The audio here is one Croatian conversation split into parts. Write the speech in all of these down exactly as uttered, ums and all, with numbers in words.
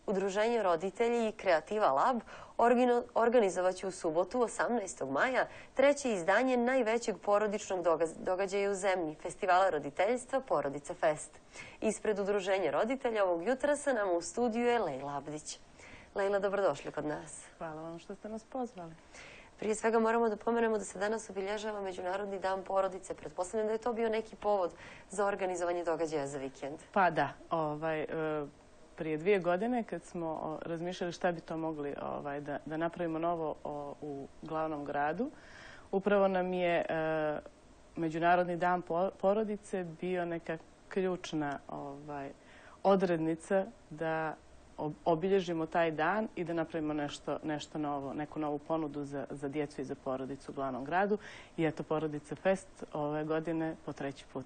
Udruženje roditelji i Kreativa Lab organizovat će u subotu, osamnaestog maja, treće izdanje najvećeg porodičnog događaja u zemlji, Festivala roditeljstva Porodica Fest. Ispred Udruženja roditelja ovog jutra sa nama u studiju je Lejla Abdić. Lejla, dobrodošli kod nas. Hvala vam što ste nas pozvali. Prije svega moramo da pomenemo da se danas obilježava Međunarodni dan porodice. Pretpostavljam da je to bio neki povod za organizovanje događaja za vikend. Pa da, ovaj, prije dvije godine kad smo razmišljali šta bi to mogli ovaj, da, da napravimo novo o, u glavnom gradu, upravo nam je e, Međunarodni dan porodice bio neka ključna ovaj, odrednica da obilježimo taj dan i da napravimo nešto, nešto novo, neku novu ponudu za, za djecu i za porodicu u glavnom gradu. I eto, Porodica Fest ove godine po treći put.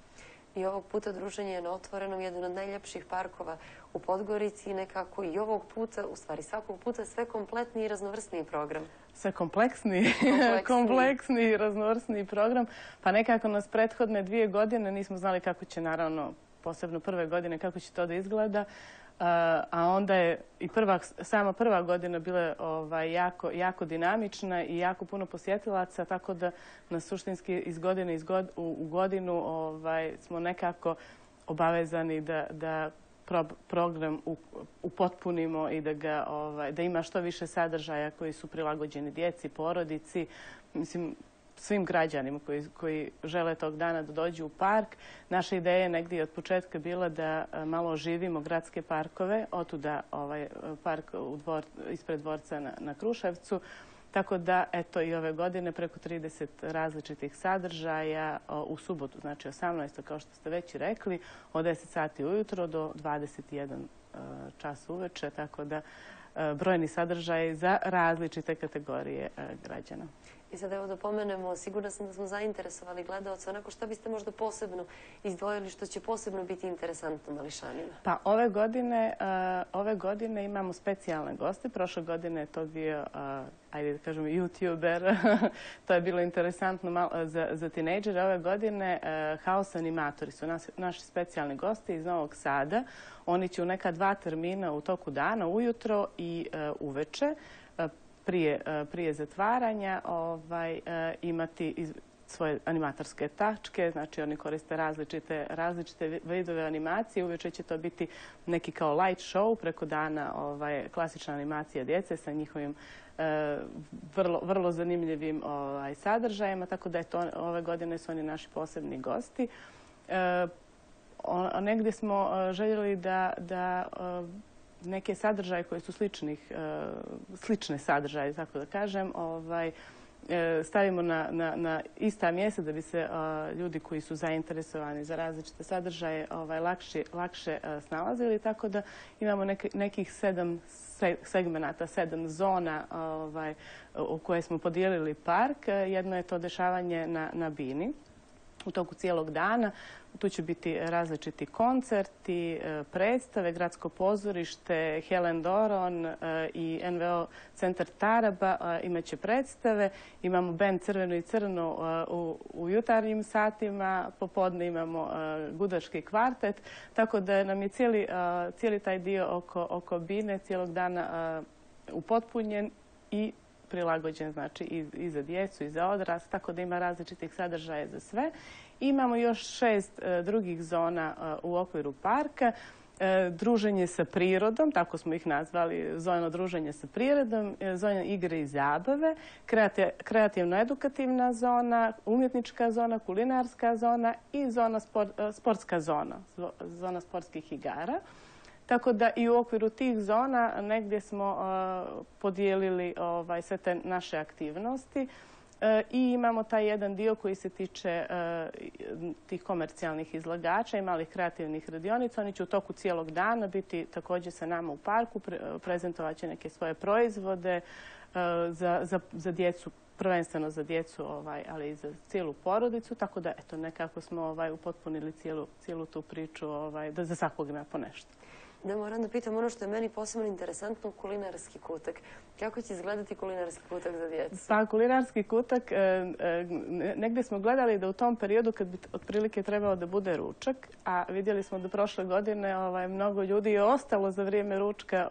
I ovog puta druženje je na otvorenom, jedan od najljepših parkova u Podgorici i nekako i ovog puta, u stvari svakog puta, sve kompletniji i raznovrsniji program. Sve kompleksniji, kompleksni i raznovrsniji program. Pa nekako nas prethodne dvije godine nismo znali kako će, naravno, posebno prve godine, kako će to da izgleda. A onda je i prva, sama prva godina bila ovaj, jako, jako dinamična i jako puno posjetilaca, tako da nas suštinski iz godine iz god, u, u godinu ovaj, smo nekako obavezani da, da pro, program u, upotpunimo i da, ga, ovaj, da ima što više sadržaja koji su prilagođeni djeci, porodici, mislim, svim građanima koji, koji žele tog dana da dođu u park. Naša ideja je negdje od početka bila da malo oživimo gradske parkove, otuda ovaj park u dvor, ispred dvorca na, na Kruševcu. Tako da, eto, i ove godine preko trideset različitih sadržaja u subotu, znači osamnaestog kao što ste već i rekli, od deset sati ujutro do dvadeset jedan čas uveče, tako da brojni sadržaji za različite kategorije građana. I sad evo da pomenemo, sigurno sam da smo zainteresovali gledalce, onako što biste možda posebno izdvojili, što će posebno biti interesantno mališanima? Pa ove godine, uh, ove godine imamo specijalne goste. Prošle godine je to bio, uh, ajde da kažem, YouTuber. To je bilo interesantno malo za, za tinejdžere. Ove godine uh, House animatori su nas, naši specijalni gosti iz Novog Sada. Oni će u neka dva termina u toku dana, ujutro i uh, uveče, uh, Prije, prije zatvaranja ovaj, imati iz, svoje animatorske tačke, znači oni koriste različite, različite vidove animacije. Uveče će to biti neki kao light show, preko dana ovaj, klasična animacija djece sa njihovim eh, vrlo, vrlo zanimljivim ovaj, sadržajima, tako da je to, ove godine su oni naši posebni gosti. Eh, on, negdje smo željeli da, da neke sadržaje koji su sličnih, slične sadržaje, tako da kažem, ovaj, stavimo na, na, na ista mjesta da bi se ljudi koji su zainteresovani za različite sadržaje ovaj, lakše, lakše snalazili, tako da imamo neke, nekih sedam segmenata, sedam zona ovaj, u koje smo podijelili park. Jedno je to dešavanje na, na Bini u toku cijelog dana. Tu će biti različiti koncerti, predstave, Gradsko pozorište, Helen Doron i N V O Centar Taraba imaće predstave. Imamo bend Crveno i crno u, u jutarnjim satima, popodne imamo gudački kvartet, tako da nam je cijeli, cijeli taj dio oko, oko Bine cijelog dana upotpunjen i prilagođen, znači i, i za djecu i za odrasle, tako da ima različitih sadržaja za sve. Imamo još šest e, drugih zona e, u okviru parka. E, druženje sa prirodom, tako smo ih nazvali, zona druženje sa prirodom, e, zona igre i zabave, kreativ, kreativno-edukativna zona, umjetnička zona, kulinarska zona i zona spor, e, sportska zona, zona sportskih igara. Tako da i u okviru tih zona negdje smo uh, podijelili ovaj, sve te naše aktivnosti uh, i imamo taj jedan dio koji se tiče uh, tih komercijalnih izlagača i malih kreativnih radionica. Oni će u toku cijelog dana biti također sa nama u parku, pre, prezentovat će neke svoje proizvode uh, za, za, za djecu, prvenstveno za djecu, ovaj, ali i za cijelu porodicu. Tako da, eto, nekako smo ovaj, upotpunili cijelu, cijelu tu priču ovaj, da za svakog ima po nešto. Da, moram da pitam ono što je meni posebno interesantno, kulinarski kutak. Kako će izgledati kulinarski kutak za djecu? Pa kulinarski kutak, negdje smo gledali da u tom periodu kad bi otprilike trebalo da bude ručak, a vidjeli smo da prošle godine mnogo ljudi je ostalo za vrijeme ručka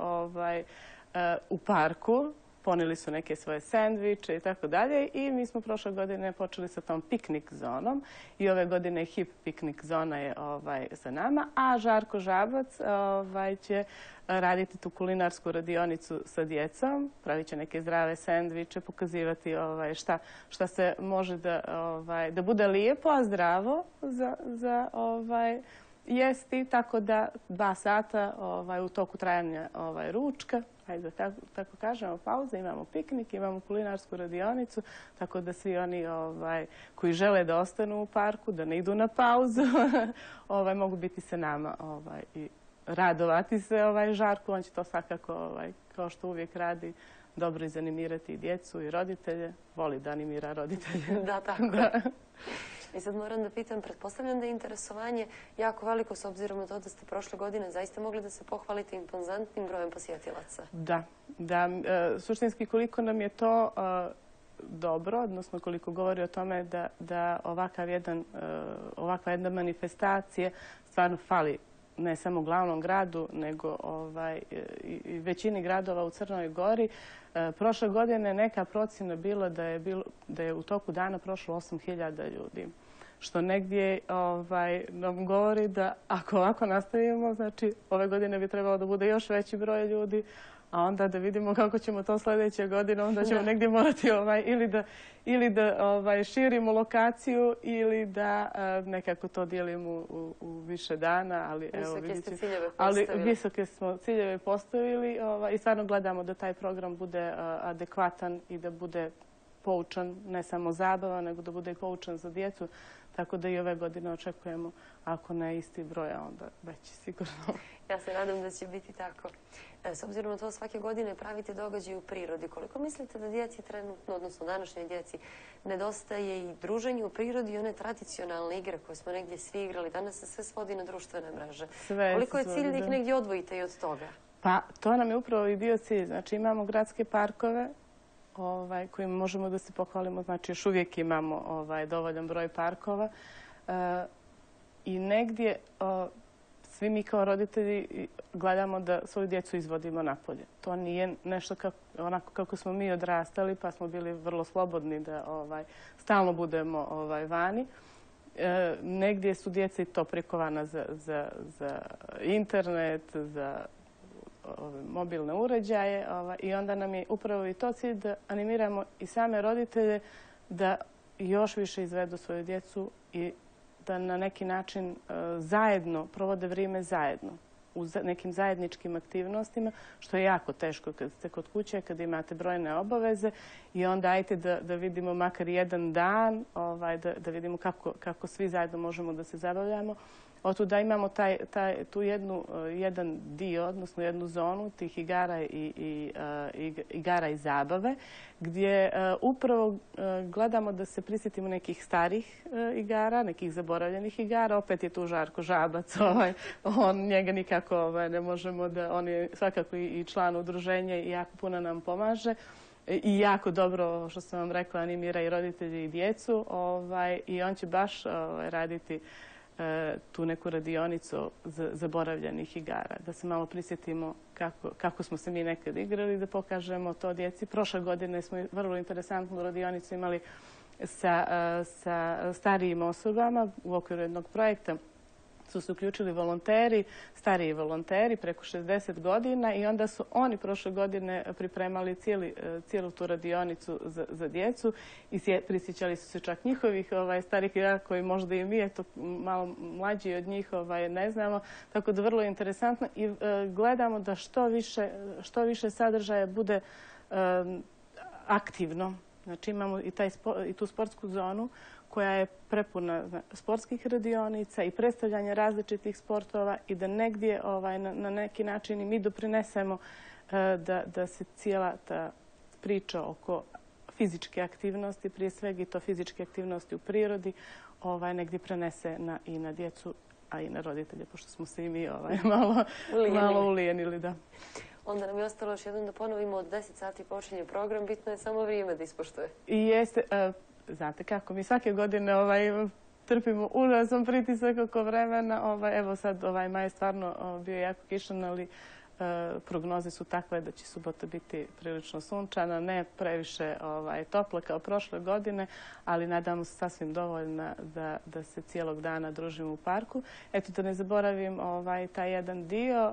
u parku. Poneli su neke svoje sendviče i tako dalje i mi smo prošle godine počeli sa tom piknik zonom i ove godine hip piknik zona je sa nama, a Žarko Žabac će raditi tu kulinarsku radionicu sa djecom, pravit će neke zdrave sendviče, pokazivati šta se može da bude lijepo, a zdravo za jesti, tako da dva sata u toku trajanja ručka, ajde da tako kažemo, pauza, imamo piknik, imamo kulinarsku radionicu, tako da svi oni koji žele da ostanu u parku, da ne idu na pauzu, mogu biti sa nama i radovati se Žarku. On će to svakako, kao što uvijek radi, dobro izanimirati i djecu i roditelje. Voli da animira roditelje. Da, tako. I sad moram da pitam, pretpostavljam da je interesovanje jako veliko s obzirom na to da ste prošle godine zaista mogli da se pohvalite impozantnim brojem posjetilaca. Da, da. Suštinski koliko nam je to dobro, odnosno koliko govori o tome da ovakva jedna manifestacija stvarno fali ne samo glavnom gradu, nego i većini gradova u Crnoj Gori. Prošle godine neka procjena bila da je u toku dana prošlo osam hiljada ljudi, što negdje nam govori da ako ovako nastavimo, znači ove godine bi trebalo da bude još veći broj ljudi, a onda da vidimo kako ćemo to sljedeće godine, onda ćemo negdje morati ili da širimo lokaciju ili da nekako to dijelimo u više dana. Ali visoke ste ciljeve postavili. Ali visoke smo ciljeve postavili i stvarno gledamo da taj program bude adekvatan i da bude poučan, ne samo zabava, nego da bude i poučan za djecu. Tako da i ove godine očekujemo, ako ne isti broj, onda veći sigurno. Ja se nadam da će biti tako. S obzirom na to svake godine pravite događaj u prirodi. Koliko mislite da djeci trenutno, odnosno današnjoj djeci, nedostaje i druženje u prirodi i one tradicionalne igre koje smo negdje svi igrali? Danas se sve svodi na društvene mreže. Koliko je cilj da ih negdje odvojite i od toga? Pa to nam je upravo i bio cilj. Znači imamo gradske parkove kojima možemo da se pohvalimo. Znači još uvijek imamo dovoljan broj parkova i negdje svi mi kao roditelji gledamo da svoju djecu izvodimo napolje. To nije nešto onako kako smo mi odrastali, pa smo bili vrlo slobodni da stalno budemo vani. Negdje su djeca i to prikovana za internet, za mobilne uređaje i onda nam je upravo i to cilj da animiramo i same roditelje da još više izvedu svoju djecu i da na neki način zajedno provode vrijeme zajedno u nekim zajedničkim aktivnostima, što je jako teško kad ste kod kuće, kad imate brojne obaveze i onda ajte da vidimo makar jedan dan, da vidimo kako svi zajedno možemo da se zabavljamo. Otuda imamo tu jedan dio, odnosno jednu zonu tih igara i igara i zabave, gdje upravo gledamo da se prisjetimo nekih starih igara, nekih zaboravljenih igara. Opet je tu Žarko Žabac, on njega nikako ne možemo da, on je svakako i član udruženja i jako puno nam pomaže. I jako dobro, što sam vam rekla, animira i roditelji i djecu i on će baš raditi tu neku radionicu zaboravljenih igara. Da se malo prisjetimo kako smo se mi nekad igrali, da pokažemo to djeci. Prošle godine smo vrlo interesantnu radionicu imali sa starijim osobama u okviru jednog projekta. Su se uključili volonteri, stariji volonteri preko šezdeset godina i onda su oni prošle godine pripremali cijelu tu radionicu za djecu i prisjećali su se čak njihovih starih igara koji možda i mi, eto, malo mlađi od njih ne znamo. Tako da vrlo interesantno i gledamo da što više sadržaja bude aktivno. Znači imamo i tu sportsku zonu koja je prepuna sportskih radionica i predstavljanja različitih sportova i da negdje na neki način i mi doprinesemo da se cijela ta priča oko fizičke aktivnosti, prije svega i to fizičke aktivnosti u prirodi, negdje prenese i na djecu a i na roditelje, pošto smo se i mi ovaj, malo, malo ulijenili. Da. Onda nam je ostalo još jednom da ponovimo, od deset sati počinje program, bitno je samo vrijeme da ispoštuje. I jeste, uh, znate kako, mi svake godine ovaj, trpimo užasan pritisak oko vremena. Ovaj, evo sad, ovaj maj je stvarno o, bio jako kišan, ali e, prognoze su takve da će subota biti prilično sunčana, ne previše ovaj, topla kao prošle godine, ali nadamo se sasvim dovoljna da, da se cijelog dana družimo u parku. Eto, da ne zaboravim ovaj, taj jedan dio.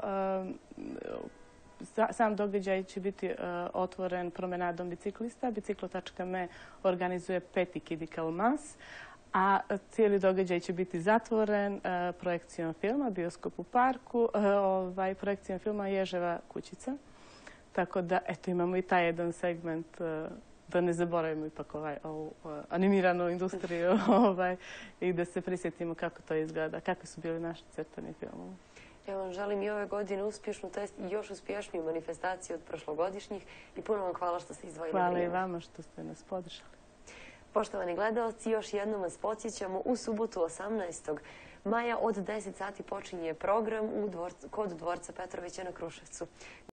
E, Sam događaj će biti uh, otvoren promenadom biciklista. Biciklo tačka me organizuje peti Kidikal Mas, a cijeli događaj će biti zatvoren uh, projekcijom filma, bioskop u parku, uh, ovaj, projekcijom filma Ježeva kućica. Tako da, eto, imamo i taj jedan segment, uh, da ne zaboravimo ipak ovaj, ovu uh, animiranu industriju ovaj, i da se prisjetimo kako to izgleda, kakvi su bili naši crtani filmovi. Ja vam želim i ove godine uspješnu, to jest i još uspješniju manifestaciju od prošlogodišnjih i puno vam hvala što ste izdvojili Hvala vrijeme. i vama što ste nas podržali. Poštovani gledalci, još jednom vas podsjećamo, u subotu osamnaestog maja od deset sati počinje program u dvor, kod dvorca Petrovića na Kruševcu.